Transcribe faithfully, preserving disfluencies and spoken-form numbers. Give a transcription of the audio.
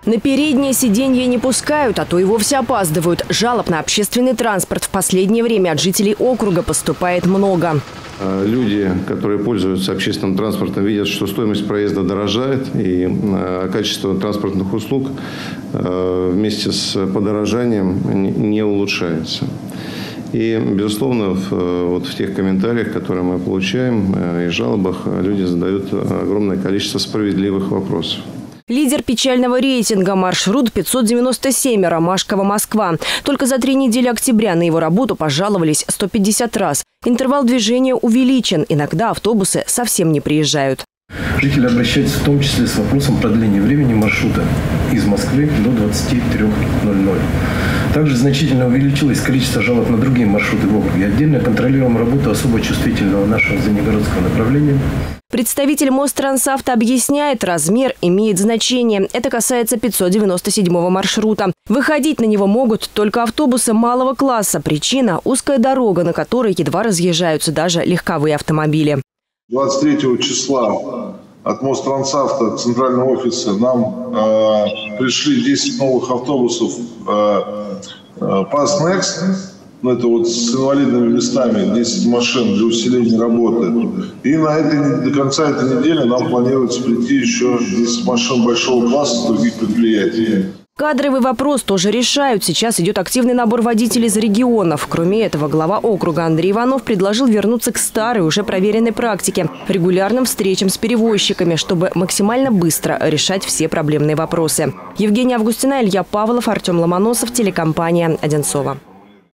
На переднее сиденье не пускают, а то и вовсе опаздывают. Жалоб на общественный транспорт в последнее время от жителей округа поступает много. Люди, которые пользуются общественным транспортом, видят, что стоимость проезда дорожает, и качество транспортных услуг вместе с подорожанием не улучшается. И, безусловно, в, вот в тех комментариях, которые мы получаем, и жалобах, люди задают огромное количество справедливых вопросов. Лидер печального рейтинга – маршрут пятьсот девяносто семь Ромашково-Москва. Только за три недели октября на его работу пожаловались сто пятьдесят раз. Интервал движения увеличен. Иногда автобусы совсем не приезжают. Жители обращаются в том числе с вопросом продления времени маршрута из Москвы до двадцати трёх ноль-ноль. Также значительно увеличилось количество жалоб на другие маршруты в округе. Отдельно контролируем работу особо чувствительного нашего Звенигородского направления. Представитель Мострансавто объясняет, размер имеет значение. Это касается пятьсот девяносто седьмого маршрута. Выходить на него могут только автобусы малого класса. Причина – узкая дорога, на которой едва разъезжаются даже легковые автомобили. двадцать третьего числа от Мострансавто центрального офиса нам э, пришли десять новых автобусов э, э, Pass Next. Ну, это вот с инвалидными местами, десять машин для усиления работы. И на этой, до конца этой недели нам планируется прийти еще десять машин большого класса с других предприятий. Кадровый вопрос тоже решают. Сейчас идет активный набор водителей из регионов. Кроме этого, глава округа Андрей Иванов предложил вернуться к старой, уже проверенной практике – регулярным встречам с перевозчиками, чтобы максимально быстро решать все проблемные вопросы. Евгения Августина, Илья Павлов, Артем Ломоносов, телекомпания «Одинцово».